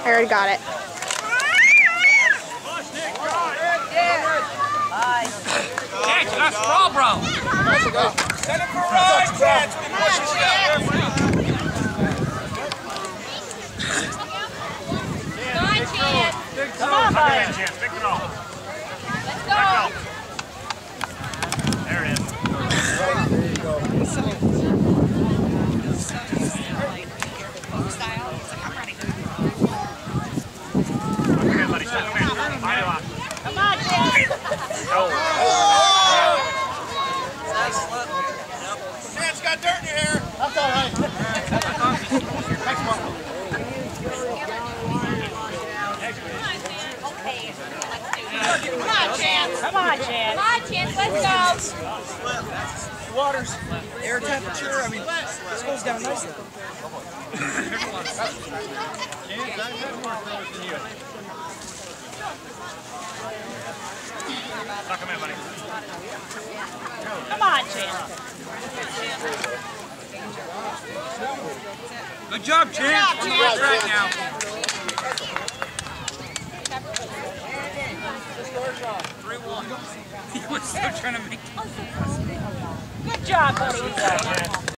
I already got it. Chance, nice sprawl, bro. Set it for right, Chance. We push this down. Come on, Chance. Come on, buddy. Chance, pick it off. Let's go. There it is. There you go. Come here, buddy. Come here. Come on, Chance. Chance got dirt in your hair. That's all right. Thanks, Mark. Okay, let's do this. Come on, Chance. Come on, Chance. Come on, Chance. Let's go. Water's air temperature. I mean, this goes down nicely. Come in, buddy. Come on, Chance. Good job, Chance. On the right track now. He was still trying to make. Good job, buddy.